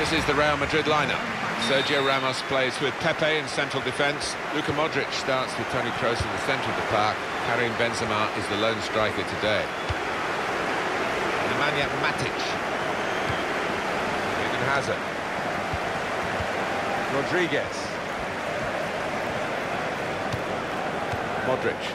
This is the Real Madrid lineup. Sergio Ramos plays with Pepe in central defence. Luka Modric starts with Toni Kroos in the centre of the park. Karim Benzema is the lone striker today. Nemanja Matic. Eden Hazard. Rodriguez. Modric.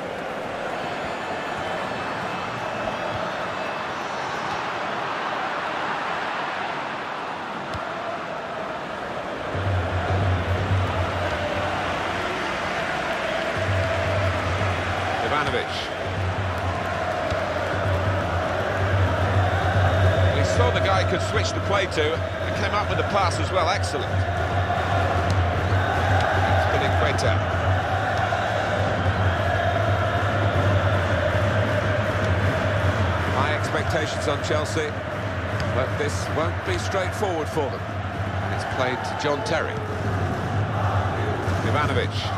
Ivanovic. He saw the guy could switch the play to and came up with the pass as well. Excellent. Spinning High expectations on Chelsea, but this won't be straightforward for them. And it's played to John Terry. Ivanovic.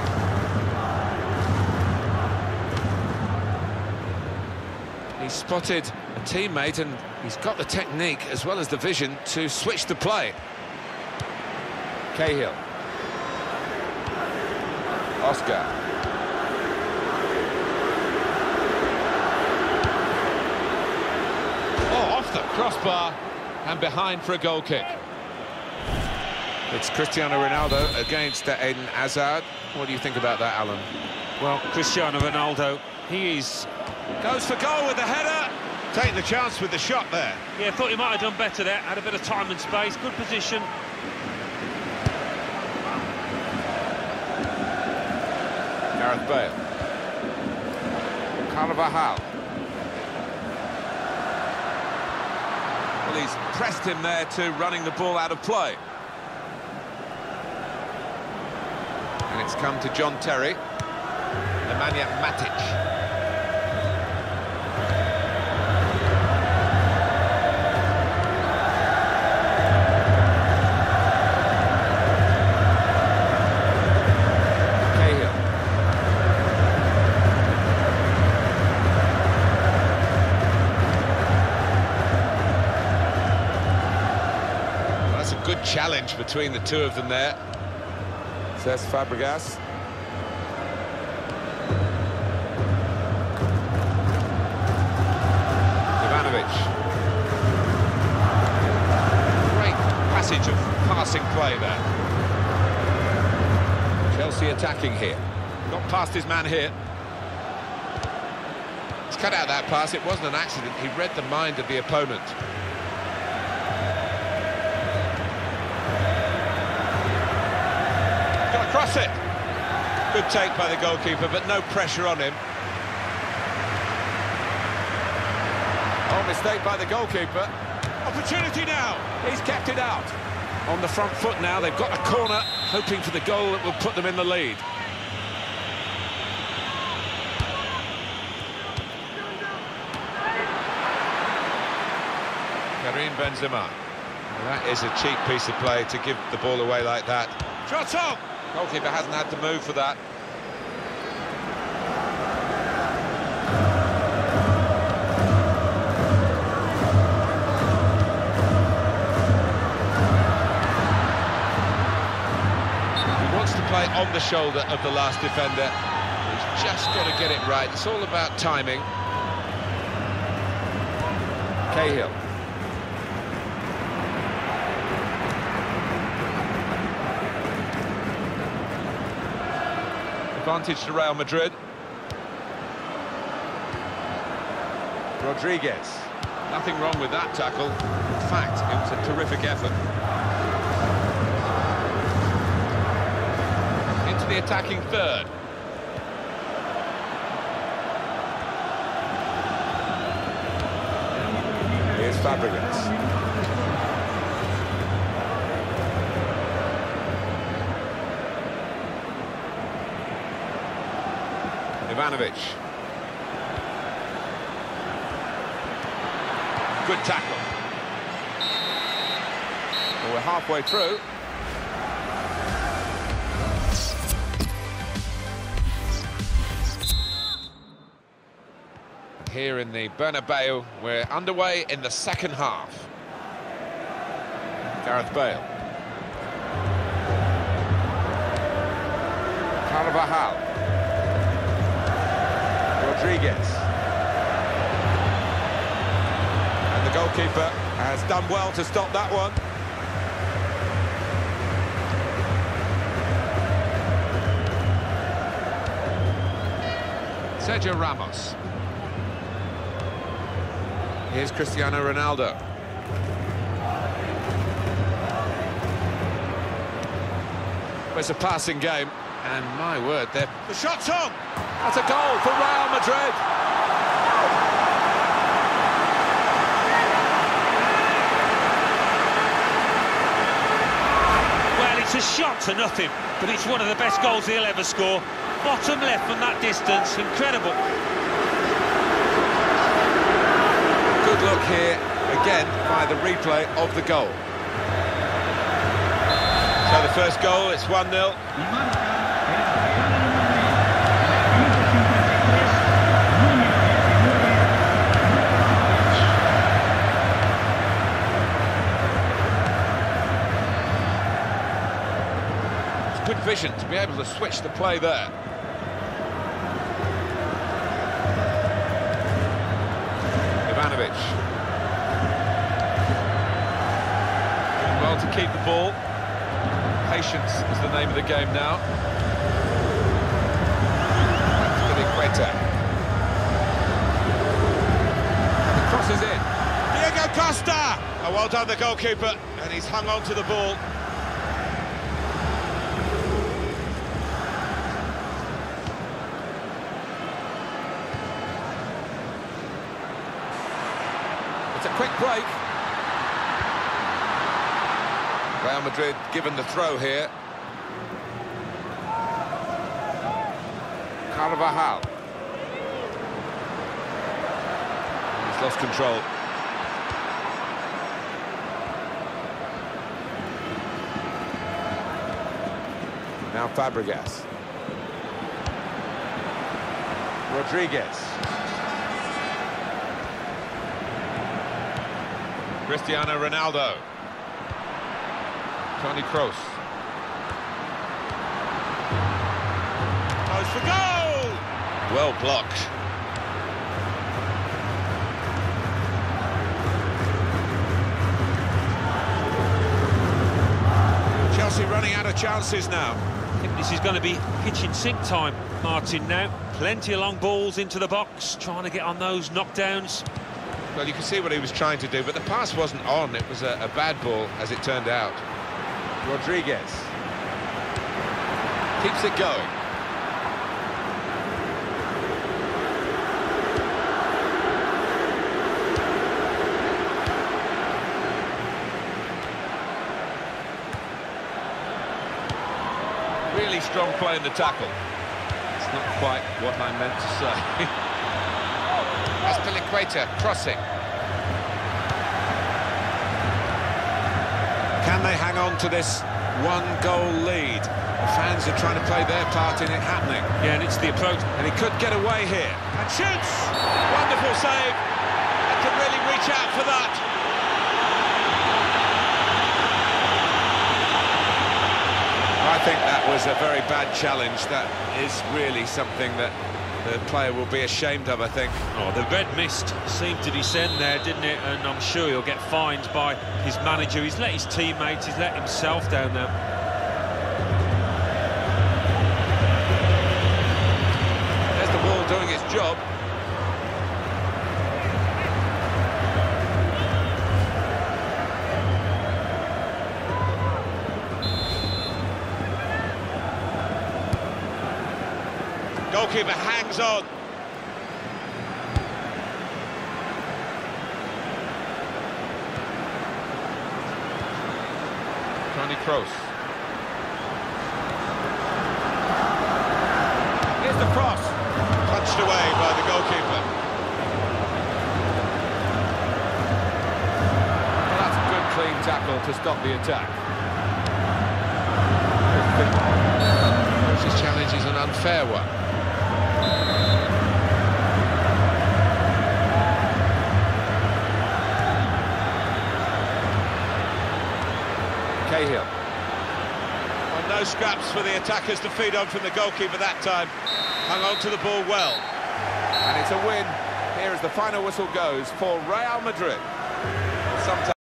He's spotted a teammate and he's got the technique as well as the vision to switch the play. Cahill. Oscar. Oh, off the crossbar and behind for a goal kick. It's Cristiano Ronaldo against Eden Hazard. What do you think about that, Alan? Well, Cristiano Ronaldo, goes for goal with the header. Take the chance with the shot there. Yeah, thought he might have done better there. Had a bit of time and space, good position. Gareth Bale. Carvajal. Well, he's pressed him there to running the ball out of play. And it's come to John Terry. Nemanja Matic. Good challenge between the two of them there. Cesc Fabregas. Ivanovic. Great passage of passing play there. Chelsea attacking here. Got past his man here. He's cut out that pass. It wasn't an accident. He read the mind of the opponent. Cross it. Good take by the goalkeeper, but no pressure on him. Oh, mistake by the goalkeeper. Opportunity now. He's kept it out. On the front foot now, they've got a corner, hoping for the goal that will put them in the lead. Karim Benzema. Well, that is a cheap piece of play to give the ball away like that. Shot on! Goalkeeper hasn't had to move for that. He wants to play on the shoulder of the last defender. He's just got to get it right. It's all about timing. Cahill. Advantage to Real Madrid. Rodriguez. Nothing wrong with that tackle. In fact, it was a terrific effort. Into the attacking third. Here's Fabregas. Ivanovic. Good tackle. Well, we're halfway through. Here in the Bernabeu, we're underway in the second half. Gareth Bale. Carvajal. Rodriguez. And the goalkeeper has done well to stop that one. Sergio Ramos. Here's Cristiano Ronaldo. It's a passing game, and my word, the shot's on! That's a goal for Real Madrid! Well, it's a shot to nothing, but it's one of the best goals he'll ever score. Bottom left from that distance, incredible. Good look here, again, by the replay of the goal. So the first goal, it's 1-0. It's good vision to be able to switch the play there. Ivanovic. Doing well to keep the ball. Patience is the name of the game now. Azpilicueta. The cross is in. Diego Costa! Oh, well done, the goalkeeper, and he's hung on to the ball. It's a quick break. Real Madrid given the throw here. Carvajal. He's lost control. Now Fabregas. Rodriguez. Cristiano Ronaldo. Toni Kroos. Goes for goal! Well blocked. Chelsea running out of chances now. I think this is going to be kitchen sink time, Martin, now. Plenty of long balls into the box, trying to get on those knockdowns. Well, you can see what he was trying to do, but the pass wasn't on. It was a bad ball, as it turned out. Rodriguez keeps it going. Really strong play in the tackle. It's not quite what I meant to say. Azpilicueta crossing. Can they hang on to this one-goal lead? The fans are trying to play their part in it happening. Yeah, and it's the approach. And he could get away here. And shoots! Wonderful save. And can really reach out for that. I think that was a very bad challenge. That is really something that the player will be ashamed of, I think. Oh, the red mist seemed to descend there, didn't it? And I'm sure he'll get fined by his manager. He's let his teammates, he's let himself down now. There's the ball doing its job. Goalkeeper hangs on. Toni Kroos. Here's the cross. Punched away by the goalkeeper. Well, that's a good clean tackle to stop the attack. This challenge is an unfair one. Cahill. Well, no scraps for the attackers to feed on from the goalkeeper that time. Hung on to the ball well. And it's a win. Here as the final whistle goes for Real Madrid. Sometimes